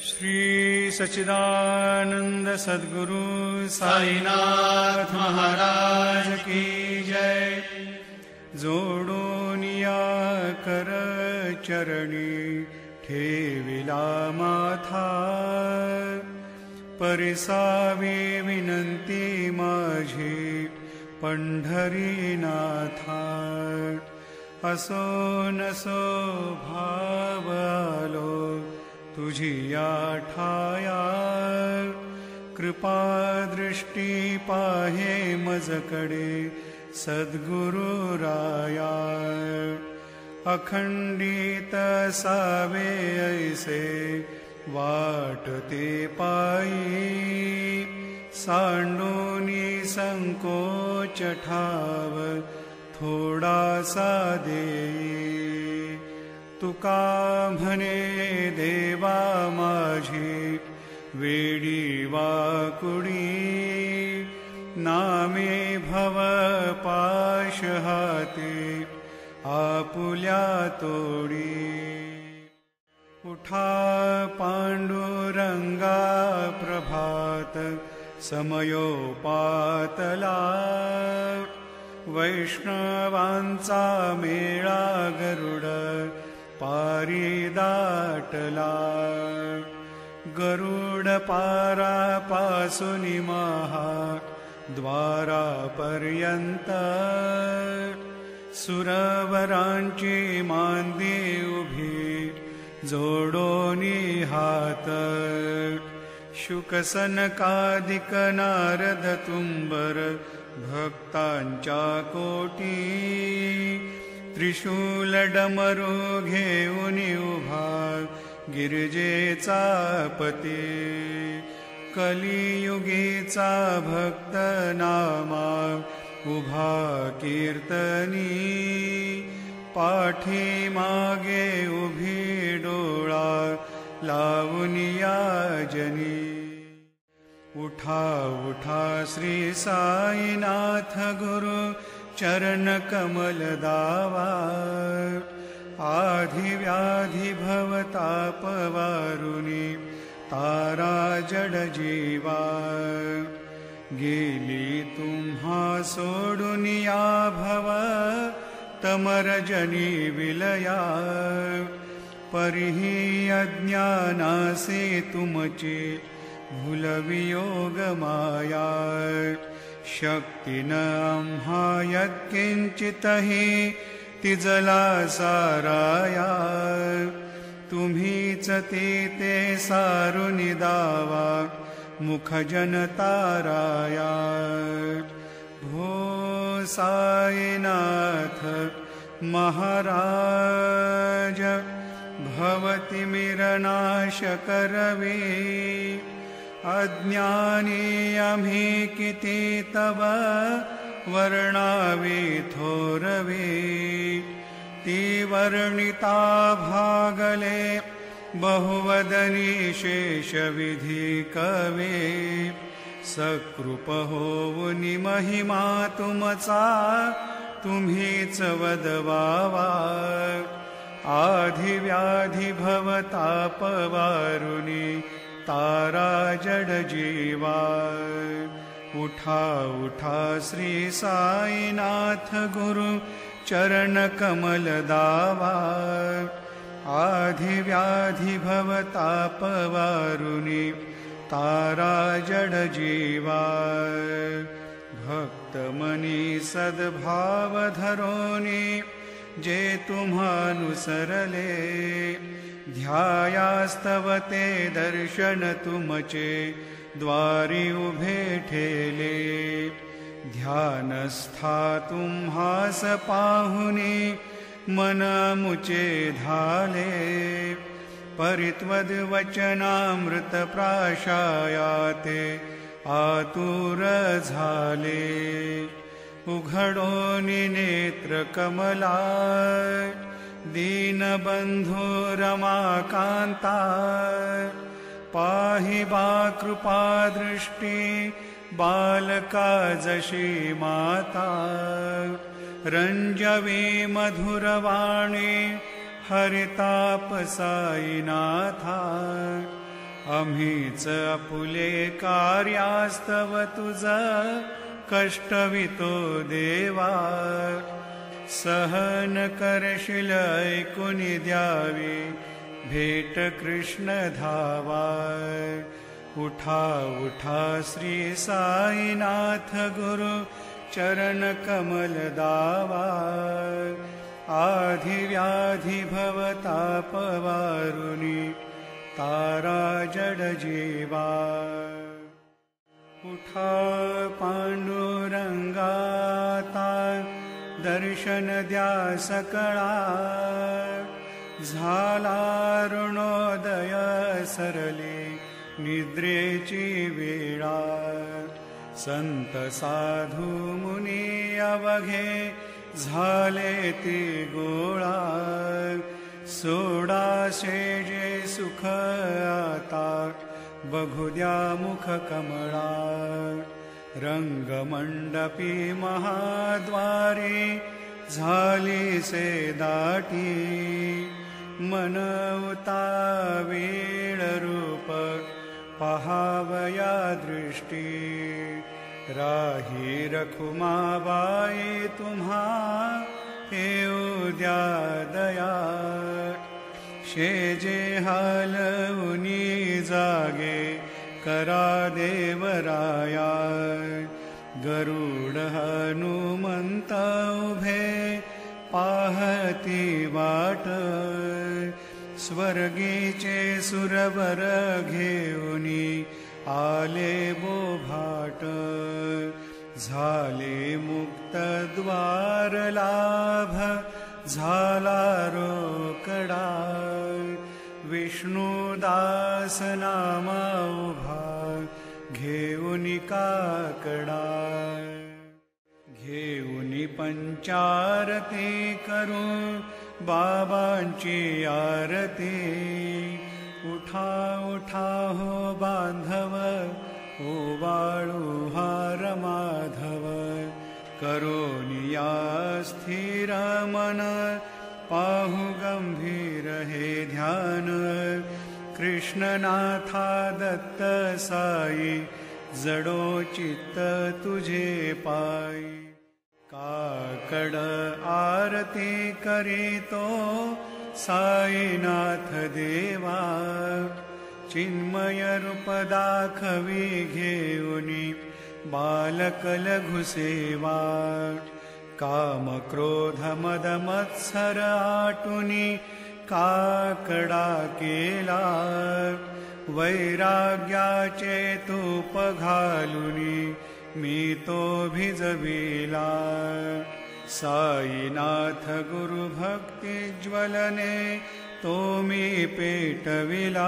श्री सच्चिदानंद सद्गुरु साईनाथ महाराज की जय। जोडोनिया कर चरणी ठेविला माथा, परिसावी विनंती माझी पंढरीनाथा। असो नसो भाव आलो तुझी ठाया, कृपा दृष्टी पाहे मजकडे सद्गुरु राया। अखंडित सावे ऐसे वाटते पायी, सांडोनी संकोच ठाव थोडासा देई। तुका म्हणे देवा माझी वेडी वाकुडी, नामे भव पाश हाते आपुल्या तोडी। उठा पांडुरंगा प्रभात समयोपातला, वैष्णवांचा मेळा गरुड पारी दाटला। गरुड पारापासूनी महा द्वारापर्यंत, सुरवरांची मांदी उभी जोडोनी हात। शुकसनकादिक नारद तुंबर भक्तांच्या कोटी, त्रिशूल डमरू घेऊन उभा गिरिजेचा पती। कलियुगीचा भक्त नामा उभा कीर्तनी, पाठी मागे उभी डोळा लावूनिया जनी। उठा उठा श्री साईनाथ गुरु चरण कमल दावा, आधी व्याधी भवताप वारुनी तारा जड जीवा। गेली तुम्हा सोडुनिया भव तमरजनी विलया, परिही अज्ञानासे तुमचे भूलवियोग माया। शक्ती न आम्हा यत्किंचितहि तिजला साराया, तुम्हीच ते सारुनि दावा मुख जनताराया। भो साईनाथ महाराज भवति मिरनाश करवे, अज्ञानी आम्ही किती तव वर्णावे थोरवे। ती वर्णिता भागले बहुवदनी शेषविधी कवे, सकृप होऊनि महिमा तुमचा तुम्हीच वदवावा। आधी व्याधी भवताप वारुनी तारा जड जीवा। उठा उठा श्री साईनाथ गुरु चरण कमल दावा, आधी व्याधी भवताप वारुनी तारा जड जीवा। भक्त मनी सद्भाव धरोनी जे तुम्हानुसरले, ध्यायास्तवते दर्शन तुमचे द्वारी उभे ठेले। ध्यानस्था तुम्हास पाहुनी मन मुचे धाले, परित्वद वचनामृत प्राशायाते आतुर झाले। उघडोनि नेत्र कमला दीनबंधु रमाकांता, पाहि बा कृपा दृष्टी बालका जशी माता। रंजवी मधुरवाणी हरिताप साईनाथा, आम्हीच आपुले कार्यास्तव तुझ कष्टवितो देवा सहन करशील ऐकुनी द्यावी भेट कृष्ण धावा उठा उठा श्री साईनाथ गुरु चरण कमल दावा आधि व्याधि भवताप वारुणी तारा जड जीवा उठा पांडुरंगाता दर्शन द्या सकळा झाला ऋणोदय सरले निद्रेची वेळा संत साधू मुनी अवघे झाले ती गोळा सोडाशे जे सुख आता बघू द्या मुख कमळा रंगमंडपी महाद्वारी झाली से दाटी मनवता वेळ रूप पहावया दृष्टी राही रखुमाबाई तुम्हा येऊ द्या दया शेजे हालवुनी जागे करा देवराया गरुड हनुमंत उभे पाहती वाट स्वर्गीचे सुरवर घेऊनी आले बोभाट झाले मुक्त द्वार लाभ झाला रोकडा विष्णुदास नामा उभा घेऊनी काकडा घेऊनी पंचारती करू बाबांची आरती उठा उठा हो बांधव ओवाळू हार माधव करोनिया स्थिर मन पाहु गंभीर हे ध्यान कृष्णनाथा दत्त साई जडो चित्त तुझे पायी काकड आरती करीतो साईनाथ देवा चिन्मय रूप दाखवी घेऊनी बालकल घुसेवा काम क्रोध मद मत्सर आटुनी काकडा केला वैराग्याचे तूप घालुनी मी तो भिजविला साईनाथ गुरु भक्ती ज्वलने तो मी पेटविला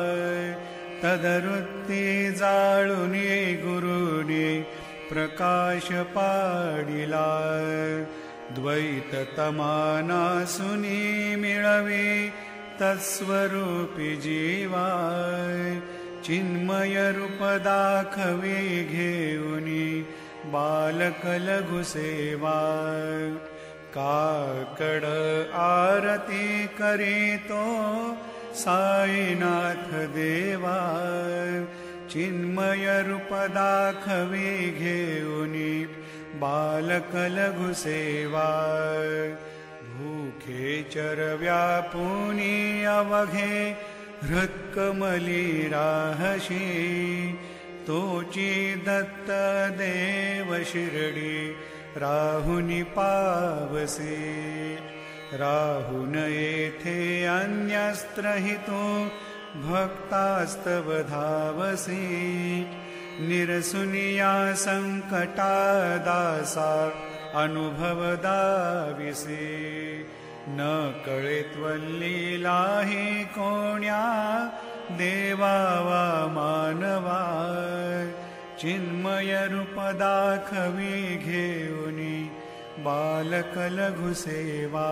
तदरुत्ती जाळुनी गुरुनी प्रकाश पाडिला द्वैत तमाना सुनी मिळवी तत्स्वरूपी जीवा चिन्मय रूप दाखवी घेऊनी बालकल घुसेवा काकड आरती करीतो साईनाथ देवा चिन्मय रूप दाखवी घेऊनी बालकल घुसेवा भूखे चरव्या पुनी अवघे हृत्कमली राहशी तोची दत्त देव शिरडी राहुनी पावसे राहुन येथे अन्यस्त्र हितो भक्तास्तव धावसे निरसुनिया संकटा दासा अनुभव दाविसे न कळे त्वल्लीला हि कोण्या देवावा मानवा चिन्मय रूप दाखवी घेऊनी बालकल घुसेवा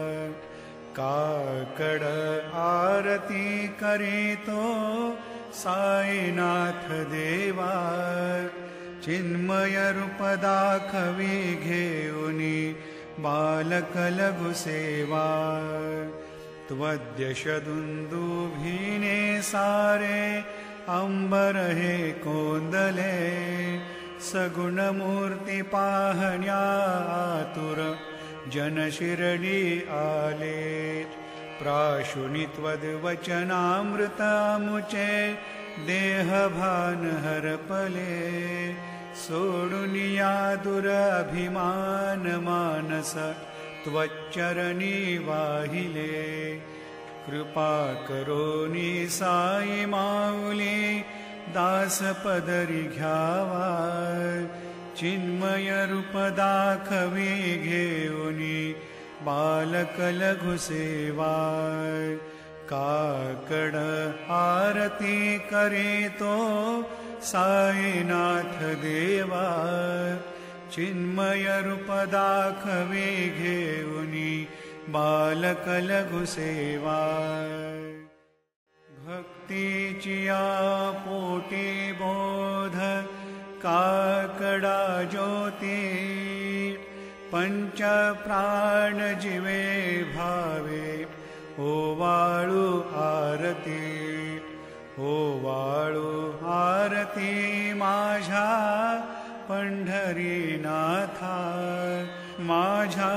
काकड आरती करीतो साईनाथ देवा चिन्मय रूप दाखवी घेऊनी बालकल घुसेवा त्वद्यशदुन्दुभिने सारे अंबर हे कोंदले सगुणमूर्ती पाहण्या आतुर जन शिरडी आले प्राशुनी त्वद्वचनामृतामुचे देहभान हरपले सोडुनिया दुरभिमान मानस त्वच्चरणी वाहिले कृपा करोनी साई माऊली दास पदरी घ्यावा चिन्मय रूप दाखवी घेऊनी बालक लघु सेवा काकड आरती करीतो साईनाथ देवा चिन्मय रूप दाखवी घेऊनी बालक लघु सेवा भक्तीचिया पोटी बोध काकडा ज्योती पंच प्राण जीवे भावे ओवाळू आरती ओवाळू आरती माझ्या पंढरीनाथा माझ्या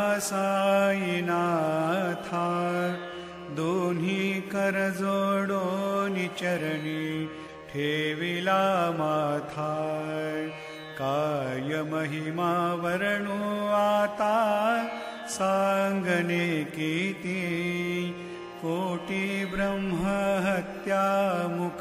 साईनाथा दोन्ही कर जोडोनी चरणी ठेविला माथा काय महिमा वर्णू आता सांगणे किती कोटी ब्रह्म हत्या मुख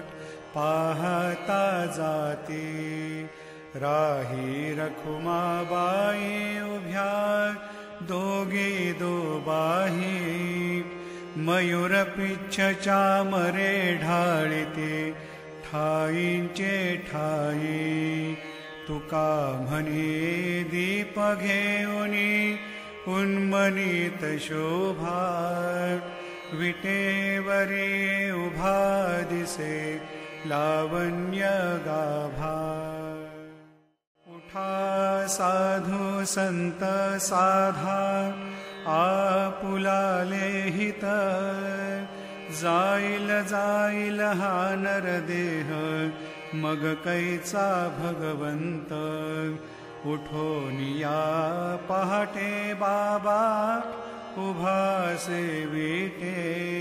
पाहता जाते राही रखुमाबाई उभ्या दोघी दोबाही मयूर पिच्छ चामरे ढाळिते ठाईंचे ठाई तुका म्हणे दीप घेऊनी उन्मनीत शोभा विटेवरी उभा दिसे लावण्य गाभा उठा साधू संत साधा आपुलाले हित जाईल जाईल हा नरदेह मग कैचा भगवंत उठोनिया पहाटे बाबा उभासे विटे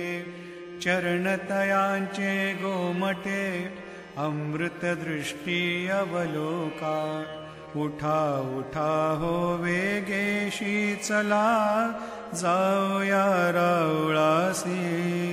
चरणतयांचे गोमटे अमृत दृष्टी अवलोका उठा उठा हो वेगेशी चला जाऊया रावळासी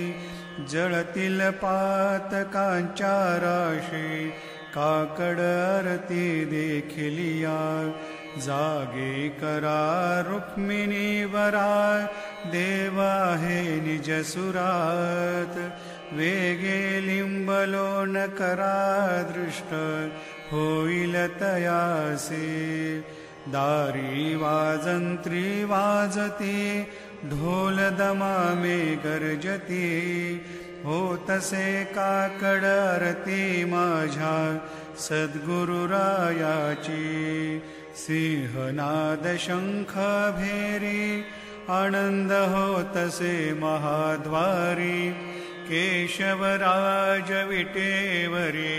जळतील पातकांच्या राशी काकड आरती देखिलिया जागे करा रुक्मिणी वरा देवा हे निज सुरात वेगे लिंबलोन करा दृष्ट होईल तयासे दारी वाजंत्री वाजती ढोल दमामे गर्जती होतसे काकड आरती माझ्या सद्गुरुरायाची सिंहनाद शंख भेरी आनंद होतसे महाद्वारी केशवराज विटेवरी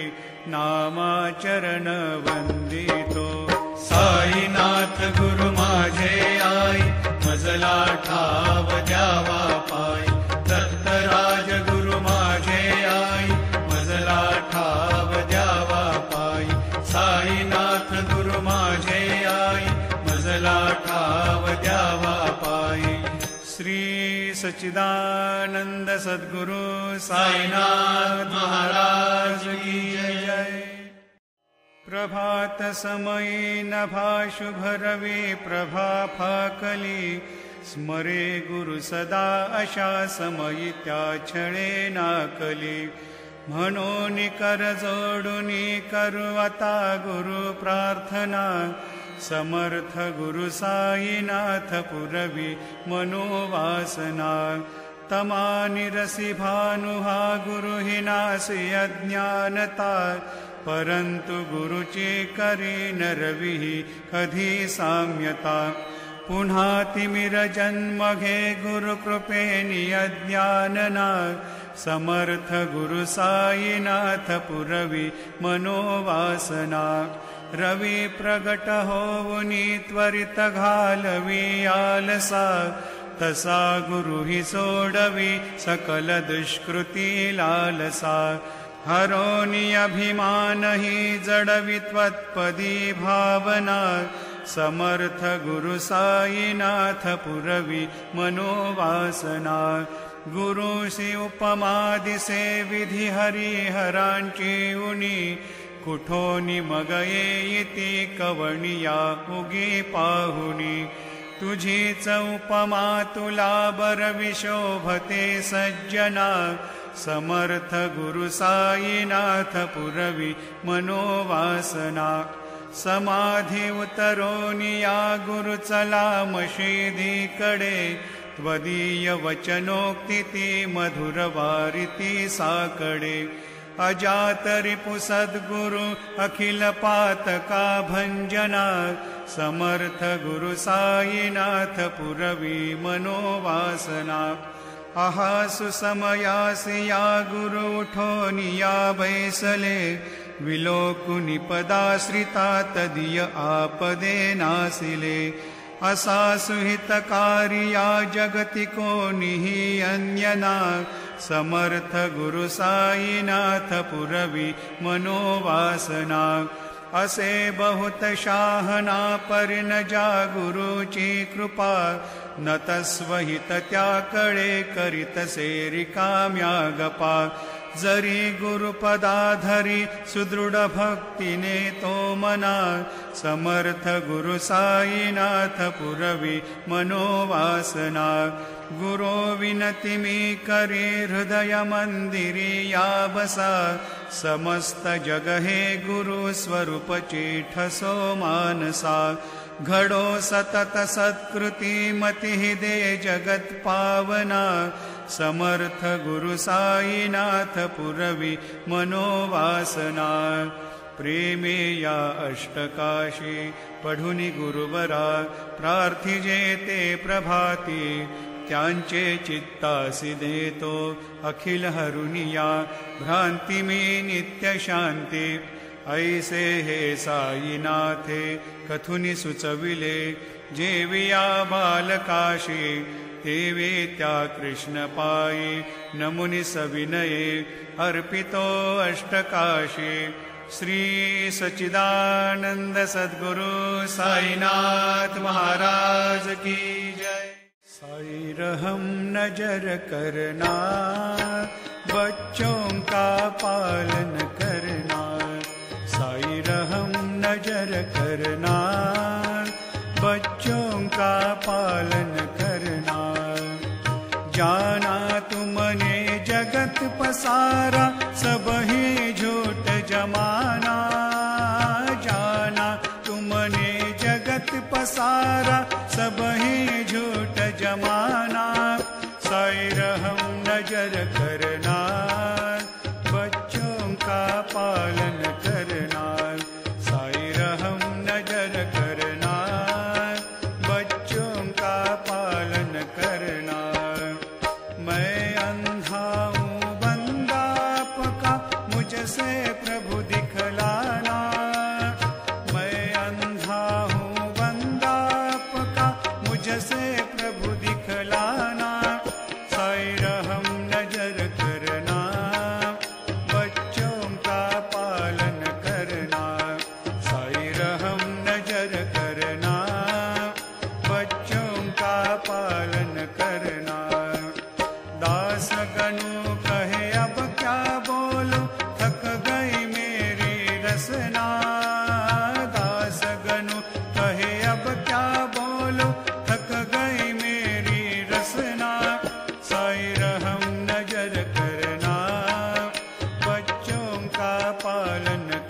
नामाचरण वंदितो साईनाथ गुरु माझे आई मजला ठाव द्यावा पाय दत्तराज गुरु माझे आई मजला ठाव द्यावा पाय साईनाथ गुरु माझे आई मजला ठाव द्यावा पाय श्री सच्चिदानंद सद्गुरु साईनाथ महाराज की जय। प्रभात समयी नभा शुभ रवी प्रभा फाकली स्मरे गुरु सदा अशा समयी त्या छळे नाकली म्हणून कर जोडुनी करू आता गुरु प्रार्थना समर्थ गुरु साईनाथ पुरवी मनोवासना तमानि रसी भानुहा गुरु हि नासी अज्ञानता परंतु गुरुची करी नरवी कधी साम्यता पुन्हा तिमिर जन्म घे गुरु कृपेनी अज्ञानना समर्थ गुरु साईनाथ पुरवी मनोवासना रवि प्रगट होवुनी त्वरित घालवी आलसा तसा गुरु ही सोडवी सकल दुष्कृती लालसा हरोनि अभिमान ही जडवी त्वत्पदी भावना समर्थ गुरु साईनाथ पुरवी मनोवासना गुरु सी उपमा दिसे विधि हरिहरांची उनी कुठोनी मगये इति कवणिया उगी पाहुनी तुझीच उपमा तुला बरवी शोभते सज्जना समर्थ गुरु साईनाथ पुरवी मनोवासना समाधी उतरोनिया गुरु चला मशिदी कडे त्वदीय वचनोक्ति मधुर वारिती साकडे अजात रिपु सद्गुरु अखिल पातका भंजना समर्थ गुरु साईनाथ पुरवी मनोवासना आहासु समयासिया गुरु उठोनिया बैसले विलोकुनि पदाश्रिता तदीय आपदे नासिले असासु हितकारिया जगति को निहि अन्यना समर्थ गुरु साईनाथ पुरवी मनोवासना असे बहुत शाहना पर न जा गुरुची कृपा न तस्वहित त्याकडे करीत से रिकाम्या गपा जरी गुरुपदाधरी सुदृढ भक्तीने तो मना समर्थ गुरु साईनाथ पुरवी मनोवासना गुरो विनती मी करी हृदय मंदिरी या बसा समस्त जग हे गुरु स्वरूप ठसो मानसा घडो सतत सत्कृति मति दे जगत पावना समर्थ गुरु साईनाथ पुरवी मनोवासना प्रेमे या अष्टकाशी पढुनी गुरुवरा प्रार्थिजे ते प्रभाती त्यांचे चित्तासी देतो अखिल हरुनिया भ्रांती में नित्य शांती ऐसे हे साईनाथे कथुनी सुचविले जेविया बालकाशी तेवे त्या कृष्ण पायी नमुनि सविनये अर्पितो अष्टकाशी श्री सच्चिदानंद सद्गुरु साईनाथ महाराज की जय। साई रहम नजर करना बच्चों का पालन करना साई रहम नजर करना बच्चों का पालन करना जाना तुमने जगत पसारा सब ही झूठ जमाना जाना तुमने जगत पसारा सब ही झूठ जमाना साई रहम नजर करना बच्चों का पालन करना साई रहम नजर करना बच्चों का पालन करना मैं अंधा हूँ बंदा आपका मुझसे प्रभु दिखलाना मैं अंधा हूँ बंदा आपका मुझसे प्रभु दिखलाना साई रहम नजर करना बच्चों का पालन करना साई रहम नजर करना बच्चों का पालन करना दास गनु कहे अब क्या बोलूं थक गई मेरी रसना दास गनु कहे अब क्या बोलूं थक गई मेरी रसना साई रहम नजर करना बच्चों का पालन